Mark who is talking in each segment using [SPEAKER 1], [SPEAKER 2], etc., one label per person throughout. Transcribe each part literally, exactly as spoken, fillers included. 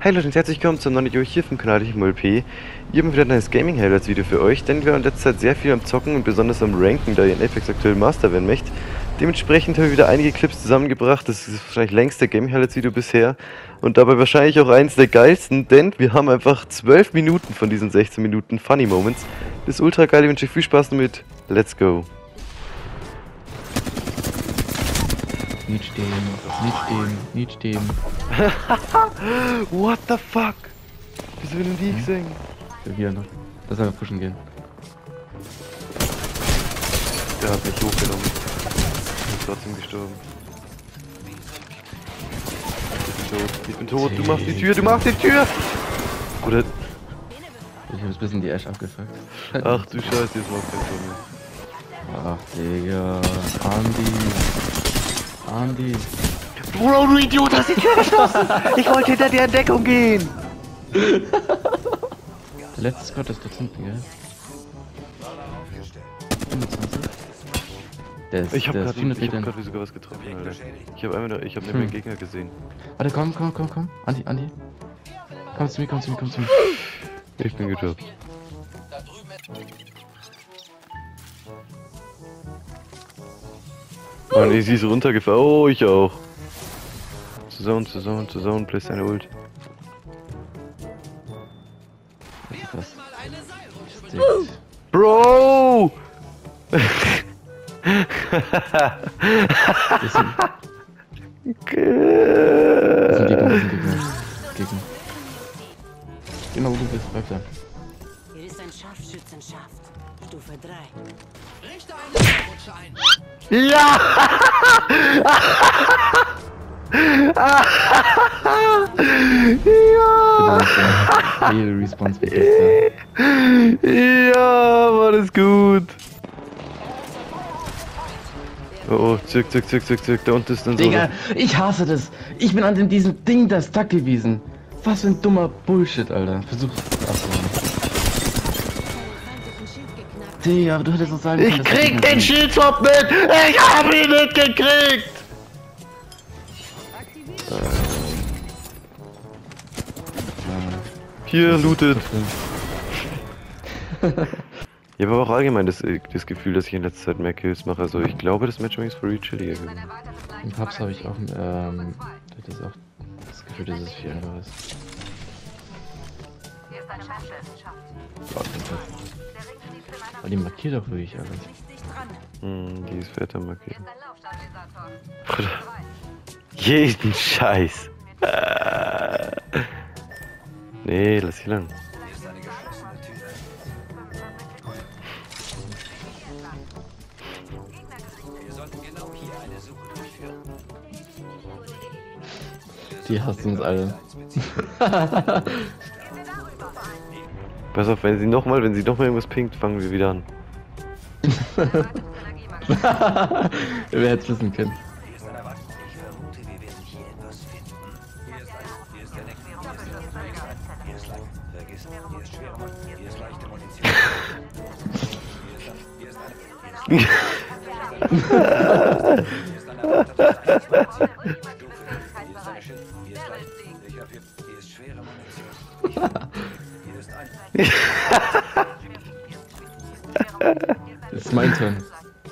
[SPEAKER 1] Hi Leute und herzlich willkommen zum neuen Video hier vom Kanal Ich M L P. Hier haben wir wieder ein neues Gaming Highlights Video für euch, denn wir waren in letzter Zeit sehr viel am Zocken und besonders am Ranken, da ihr in Apex aktuell Master werden möchtet. Dementsprechend haben wir wieder einige Clips zusammengebracht, das ist wahrscheinlich längste Gaming Highlights Video bisher und dabei wahrscheinlich auch eins der geilsten, denn wir haben einfach zwölf Minuten von diesen sechzehn Minuten Funny Moments. Das ist ultra geil, ich wünsche euch viel Spaß damit, let's go!
[SPEAKER 2] Nicht stehen, nicht stehen, nicht stehen.
[SPEAKER 1] What the fuck? Wieso will die ich singen?
[SPEAKER 2] Hier noch. Lass einfach pushen gehen.
[SPEAKER 1] Der hat mich hochgenommen. Ich bin trotzdem gestorben. Ich bin tot. Ich bin tot. Du machst die Tür, du machst die Tür! Oder.
[SPEAKER 2] Ich hab ein bisschen die Ash abgefuckt.
[SPEAKER 1] Ach du Scheiße, jetzt macht kein Tor mehr.
[SPEAKER 2] Ach Digga. Andi. Andi.
[SPEAKER 1] Bro, du Idiot, hast die Tür geschlossen! Ich wollte hinter dir in Deckung gehen!
[SPEAKER 2] Der letzte Squad ist dort hinten, gell? fünfundzwanzig. Der ist,
[SPEAKER 1] Ich hab
[SPEAKER 2] der ist
[SPEAKER 1] gerade
[SPEAKER 2] Meter.
[SPEAKER 1] hab sogar was getroffen, Alter. Ich hab einmal, ich hab neben
[SPEAKER 2] Hm.
[SPEAKER 1] den Gegner gesehen.
[SPEAKER 2] Warte, komm, komm, komm, komm. Andi, Andi. Komm zu mir, komm zu mir, komm zu mir.
[SPEAKER 1] Ich bin gedroppt. Mann, ich sie ist runtergefallen. Oh, ich auch. Zusammen, zusammen, zusammen, place deine Ult.
[SPEAKER 2] Was?
[SPEAKER 1] Bro!
[SPEAKER 2] Das sind, das sind Gegner, das sind Gegner. Gegner. Genau, wo du bist, bleib da.
[SPEAKER 3] Hier ist ein Scharfschützenschaft. Stufe drei.
[SPEAKER 4] Richte eine Rutsche ein.
[SPEAKER 1] Ja! Ja!
[SPEAKER 2] Jede Response wird besser.
[SPEAKER 1] Ja, war das gut. Oh, oh, zirk, zirk, zirk, zirk, zirk, da unten ist dann so.
[SPEAKER 2] Digga, ich hasse das. Ich bin an dem, diesem Ding da stuck gewesen. Was für ein dummer Bullshit, Alter. Versuch. Achso. Digga, aber du hättest doch sagen können,
[SPEAKER 1] Ich
[SPEAKER 2] dass
[SPEAKER 1] krieg
[SPEAKER 2] das
[SPEAKER 1] den
[SPEAKER 2] nicht
[SPEAKER 1] Schildtop mit! Ich hab ihn nicht gekriegt! Hier, lootet. Ich habe aber auch allgemein das, das Gefühl, dass ich in letzter Zeit mehr Kills mache. Also ich glaube, das Matchmaking ist for real chilliger geworden.
[SPEAKER 2] Im Pubs habe ich auch, ähm, das ist auch das Gefühl, dass es viel einfacher ist. Ja, auf jeden Fall. Aber die markiert doch wirklich alles.
[SPEAKER 1] Hm, die ist fetter markiert. Bruder. Jeden Scheiß. Äh. Nee, lass sie lang.
[SPEAKER 2] Die hassen uns alle.
[SPEAKER 1] Pass auf, wenn sie nochmal, wenn sie nochmal irgendwas pinkt, fangen wir wieder an.
[SPEAKER 2] Wer hätte es wissen können. Das ist mein Turn.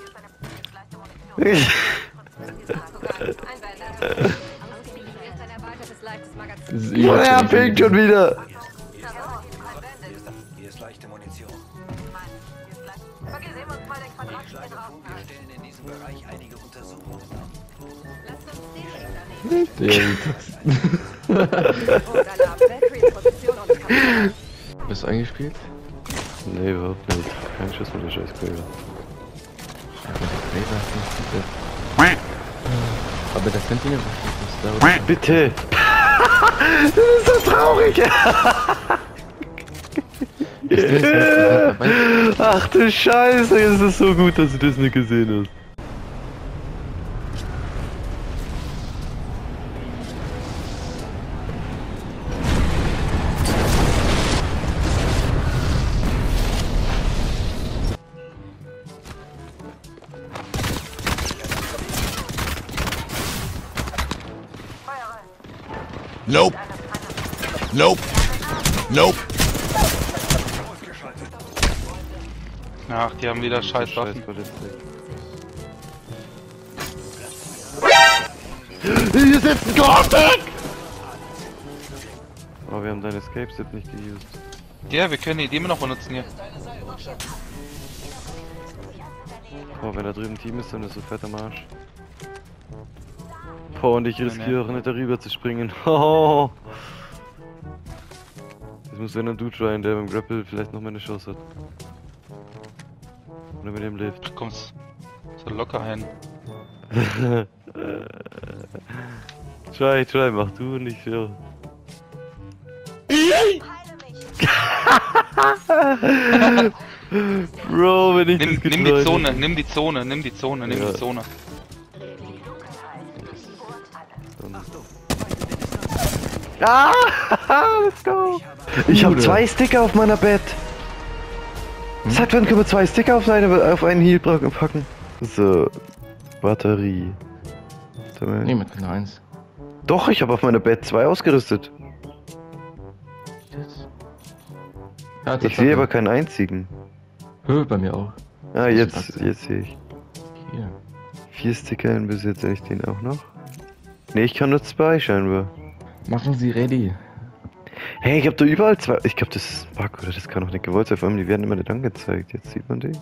[SPEAKER 2] Das ist
[SPEAKER 1] Oh, er pinkt schon wieder!
[SPEAKER 4] Hier ist leichte Munition. Ich schlage vor, wir stellen in diesem Bereich einige Untersuchungen an.
[SPEAKER 2] Bist du eingespielt?
[SPEAKER 1] Nee, überhaupt nicht. Kein Schuss mit der scheiß Quäler.
[SPEAKER 2] Aber der Sentinel ist da.
[SPEAKER 1] Bitte! Das ist so traurig! Ach du Scheiße, es ist so gut, dass du das nicht gesehen hast.
[SPEAKER 4] Nope.
[SPEAKER 5] Nope. Nope.
[SPEAKER 6] Ach, die haben wieder scheiß Waffen.
[SPEAKER 1] Scheißballistik. Hier sitzt ein Gothic! Oh, wir haben deine Escape-Sit nicht geused.
[SPEAKER 6] Ja, wir können die immer noch benutzen hier.
[SPEAKER 1] Oh, wenn da drüben ein Team ist, dann ist so fett am Arsch. Boah, und ich riskiere auch nicht darüber zu springen. Oh. Das muss wenn ein Dude rein, der beim Grapple vielleicht noch mal eine Chance hat. Oder mit dem Lift.
[SPEAKER 6] Du kommst so locker hin.
[SPEAKER 1] Try, try, mach du und ich höre. Bro, wenn ich
[SPEAKER 6] Nimm,
[SPEAKER 1] das
[SPEAKER 6] nimm die
[SPEAKER 1] getried
[SPEAKER 6] Zone,
[SPEAKER 1] hätte.
[SPEAKER 6] nimm die Zone, nimm die Zone, nimm
[SPEAKER 1] Ja.
[SPEAKER 6] die Zone.
[SPEAKER 1] Ah, let's go! Ich habe zwei Sticker auf meiner Bett.
[SPEAKER 2] Hm?
[SPEAKER 1] Seit wann können wir zwei Sticker auf, eine, auf einen Heal packen? So, Batterie.
[SPEAKER 2] Nee, mit keine eins.
[SPEAKER 1] Doch, ich habe auf meiner Bett zwei ausgerüstet.
[SPEAKER 2] Ja,
[SPEAKER 1] Ich sehe aber keinen einzigen.
[SPEAKER 2] Hö, bei mir auch.
[SPEAKER 1] Ah, jetzt, jetzt sehe ich.
[SPEAKER 2] Hier.
[SPEAKER 1] Vier Sticker in Besitz, ich den auch noch. Ne, ich kann nur zwei scheinbar.
[SPEAKER 2] Machen Sie ready.
[SPEAKER 1] Hey, ich hab da überall zwei. Ich glaube, das ist ein Bug oder das kann auch nicht gewollt sein. Vor allem, die werden immer nicht angezeigt. Jetzt sieht man die.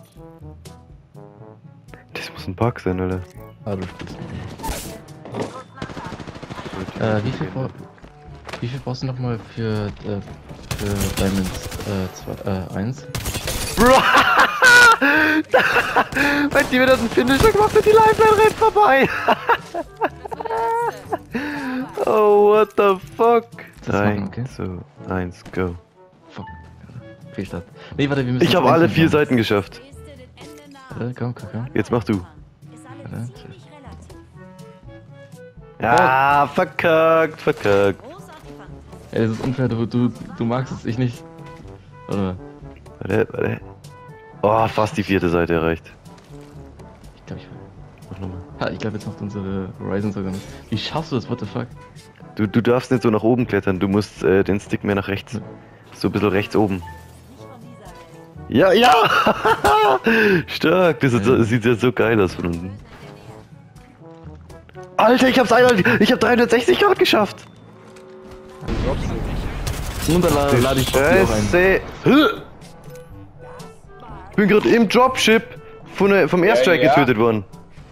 [SPEAKER 1] Das muss ein Bug sein, Alter.
[SPEAKER 2] Ah, du spielst nicht. Äh, wie viel, bra wie viel brauchst du nochmal für, äh, für Diamonds äh, zwei, äh, eins?
[SPEAKER 1] Bro! Mein Team hat einen Finisher gemacht und die Lifeline rennt vorbei! Oh, what the fuck? drei,
[SPEAKER 2] okay.
[SPEAKER 1] zwei, eins, go.
[SPEAKER 2] Fuck. Fehlstart. Nee, warte, wir müssen.
[SPEAKER 1] Ich habe alle vier Seiten geschafft.
[SPEAKER 2] Warte, komm, komm, komm.
[SPEAKER 1] Jetzt mach du.
[SPEAKER 2] Warte.
[SPEAKER 1] Ja, verkackt, verkackt.
[SPEAKER 2] Ey, das ist unfair, du, du, du magst es, ich nicht. Warte mal.
[SPEAKER 1] Warte, warte. Oh, fast die vierte Seite erreicht.
[SPEAKER 2] Ich glaube, ich.
[SPEAKER 1] Mach nochmal.
[SPEAKER 2] Ha, ich glaube, jetzt macht unsere Horizon sogar nicht. Wie schaffst du das? What the fuck?
[SPEAKER 1] Du, du darfst nicht so nach oben klettern, du musst äh, den Stick mehr nach rechts. So ein bisschen rechts oben. Ja, ja! Stark, das, ist so, das sieht ja so geil aus von unten. Alter, ich hab's einmal, ich hab dreihundertsechzig Grad geschafft!
[SPEAKER 2] Und dann la lade ich Boxy auch ein.
[SPEAKER 1] Scheiße! Ich bin gerade im Dropship von der, vom Airstrike
[SPEAKER 6] Ja, ja.
[SPEAKER 1] getötet worden.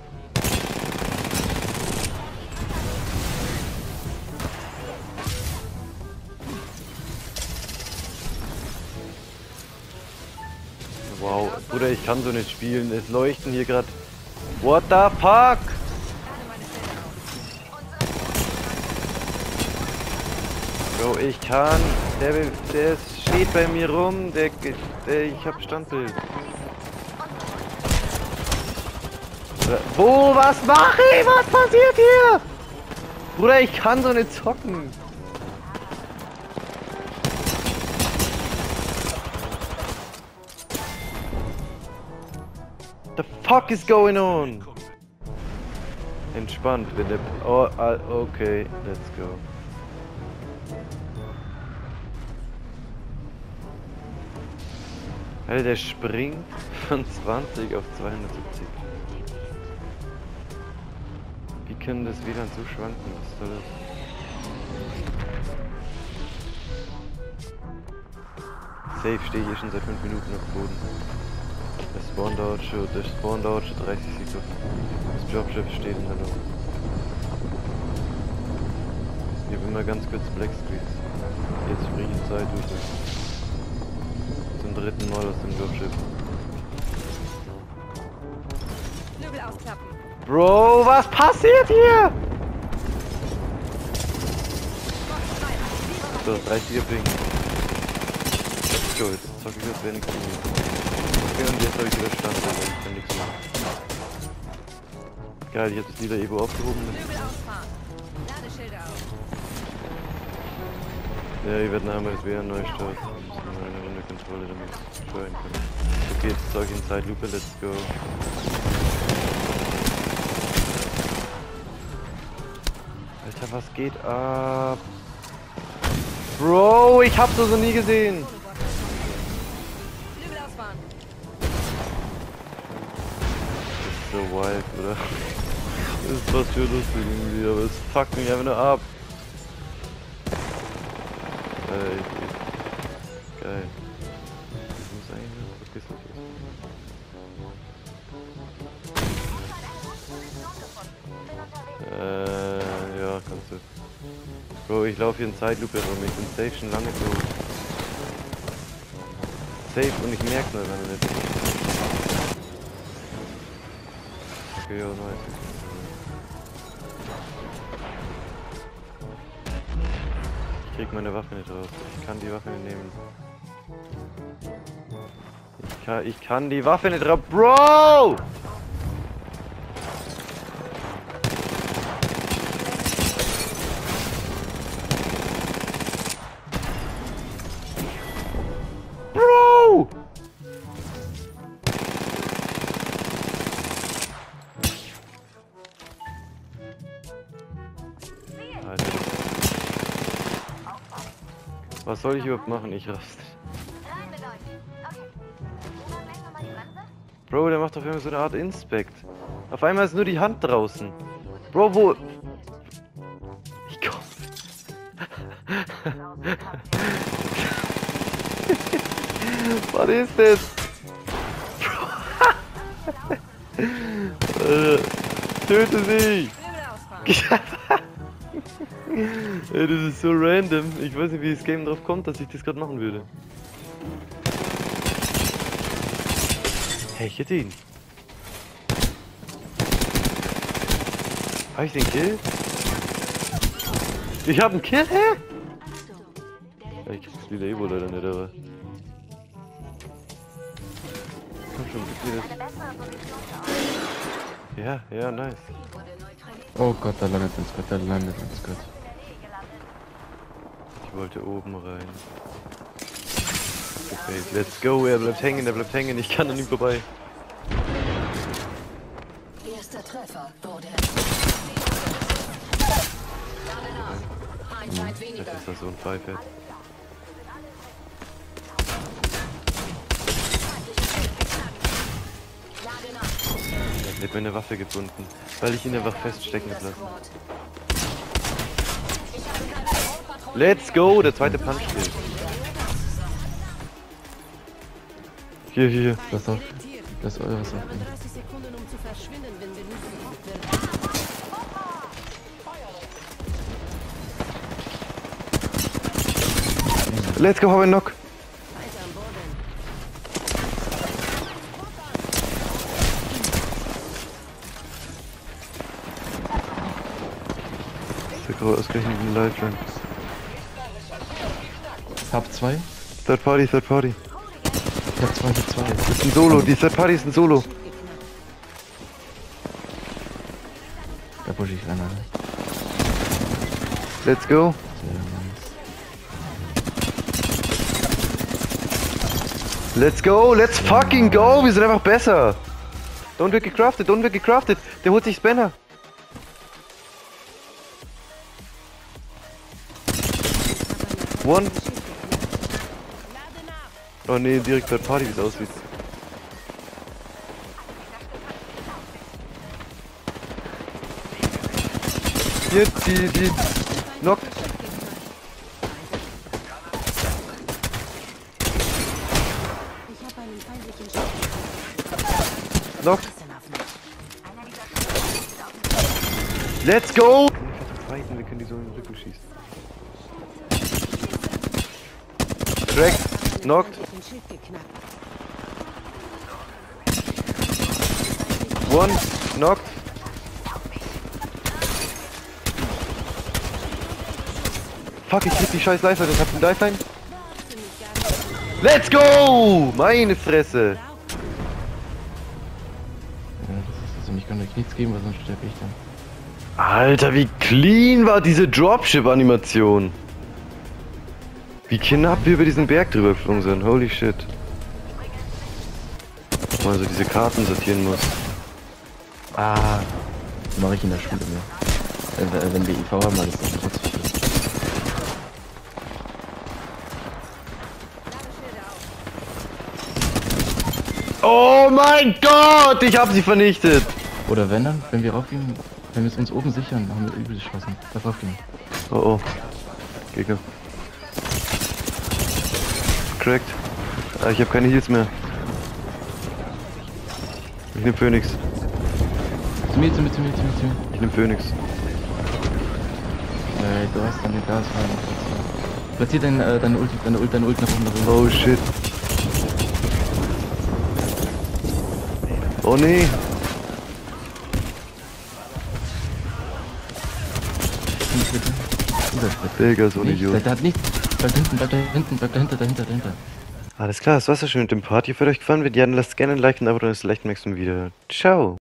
[SPEAKER 1] Wow, Bruder, ich kann so nicht spielen. Es leuchten hier gerade. What the fuck? Bro, ich kann. Der, will- der steht bei mir rum. Der, der ich hab Standbild. Bruder, wo? Was mache ich? Was passiert hier? Bruder, ich kann so nicht zocken. The fuck is going on? Entspannt, wenn der... Oh, ah, okay, let's go. Alter, der springt von zwanzig auf zweihundertsiebzig. Wie können das W L A N so schwanken? Was soll das? Safe stehe ich hier schon seit fünf Minuten auf dem Boden. Der Spawn dauert schon, der Spawn dauert schon dreißig Sekunden. Das Dropship steht in der Luft. Ich hab immer ganz kurz Black Screens. Jetzt springe ich Zeit durch. Zum dritten Mal aus dem Dropship.
[SPEAKER 3] Flügel ausklappen.
[SPEAKER 1] Bro, was passiert hier? So, dreißiger Ping. Let's go, jetzt zock ich das wenigstens nicht. Okay, und jetzt habe ich wieder Stand, also ich kann nichts machen. Geil, ich habe das Lieder Evo aufgehoben.
[SPEAKER 3] Flügel ausfahren. Ladeschilder auf.
[SPEAKER 1] Ja, wir werden einmal das W L A N neu starten. Wir müssen mal eine Runde Kontrolle, damit wir es steuern können. Okay, jetzt zeige ich in Zeitlupe, let's go. Alter, was geht ab? Bro, ich hab's so nie gesehen.
[SPEAKER 3] Flügel ausfahren.
[SPEAKER 1] Das ist so wild, oder? Das ist was für lustig irgendwie, aber es fuckt mich einfach nur ab. Äh, ich, ich, geil. Ich muss eigentlich noch vergessen. Äh, ja, kannst du. Bro, ich laufe hier in Zeitlupe rum, ich bin safe schon lange tot. Safe und ich merk's nur einfach nicht. Okay, ja, nice. Ich krieg meine Waffe nicht raus. Ich kann die Waffe nicht nehmen. Ich kann, ich kann die Waffe nicht raus. Bro! Bro! Alter. Was soll ich überhaupt machen? Ich raste. Bro, der macht auf einmal so eine Art Inspect. Auf einmal ist nur die Hand draußen. Bro, wo... Ich komm. Was ist das? äh, töte sie! Ey, das ist so random. Ich weiß nicht, wie das Game drauf kommt, dass ich das gerade machen würde. Hey, ich hätte ihn. Hab ich den Kill? Ich hab einen Kill, hä? Ja, ich krieg's wieder Evo leider nicht, aber... Komm schon, gib mir das. Ja, ja, nice.
[SPEAKER 2] Oh Gott, da landet ins Gott, da landet ins Gott.
[SPEAKER 1] Ich wollte oben rein. Okay, let's go, er bleibt hängen, er bleibt hängen, ich kann an ihm vorbei.
[SPEAKER 3] Erster Treffer wurde.
[SPEAKER 1] Hm, das ist das so ein Pfeife. Er hat meine Waffe gebunden, weil ich ihn einfach feststecken lassen. Let's go, der zweite Punch Kill. Hier, hier, hier.
[SPEAKER 2] Das auch. Das ist eures auch.
[SPEAKER 3] dreißig Sekunden, um zu verschwinden, wenn wir nicht gebraucht werden.
[SPEAKER 1] Let's go, hau einen Knock.
[SPEAKER 3] Weiter am Boden.
[SPEAKER 1] Der graue ausgerechnet in der Lifeline.
[SPEAKER 2] Hab zwei.
[SPEAKER 1] Third Party, Third Party.
[SPEAKER 2] Ich hab zwei, ich hab zwei.
[SPEAKER 1] Das ist ein Solo, die Third Party ist ein Solo.
[SPEAKER 2] Da push ich rein, Alter.
[SPEAKER 1] Let's go. Let's go, let's fucking go, wir sind einfach besser. Don't wird gecraftet, don't wird gecraftet. Der holt sich Spanner. One. Oh ne, direkt Third Party, wie es aussieht. Jetzt die, die Knock.
[SPEAKER 3] Ich habe einen feindlichen Schiff.
[SPEAKER 1] Knock. Let's go! Wir können die so in den Rücken schießen. Cracked. Knocked.
[SPEAKER 3] Den Schild geknackt.
[SPEAKER 1] One. Knocked. Fuck, ich krieg die scheiß Lifeline. Ich hab den Lifeline. Let's go! Meine Fresse.
[SPEAKER 2] Ja, das ist also, ich kann euch nichts geben, weil sonst sterbe ich dann.
[SPEAKER 1] Alter, wie clean war diese Dropship-Animation. Wie knapp wir über diesen Berg drüber geflogen sind. Holy shit. Mal so diese Karten sortieren muss.
[SPEAKER 2] Ah, das mache ich in der Schule mehr. Äh, wenn wir I V haben, dann ist das nicht so viel.
[SPEAKER 1] Oh mein Gott, ich hab sie vernichtet.
[SPEAKER 2] Oder wenn dann, wenn wir raufgehen, wenn wir es uns oben sichern, haben wir übel Chancen. Lass raufgehen.
[SPEAKER 1] Oh oh. Gegner. Cracked. Ah, ich habe keine Heals mehr. Ich nehm Phoenix.
[SPEAKER 2] Zu mir, zu mir, zu mir, zu mir, zu mir.
[SPEAKER 1] Ich nehm Phoenix.
[SPEAKER 2] Ey, du hast dann den Gasfallen. Platzier dein, äh, deine Ulti, deine Ulti, deine Ulti nach oben, nach oben.
[SPEAKER 1] Oh shit. Oh nee.
[SPEAKER 2] Nicht bitte. Dieser Split.
[SPEAKER 1] Digga, so ein
[SPEAKER 2] Nicht,
[SPEAKER 1] Idiot.
[SPEAKER 2] der hat nicht. Bleib hinten, bleib da hinten, bleib dahinter, dahinter, dahinter.
[SPEAKER 1] Alles klar, das war's ja schon mit dem Part. Hier, wenn euch gefallen wird, ja, dann lasst gerne ein Like und ein Abo, dann ist leicht nächsten Video. Ciao.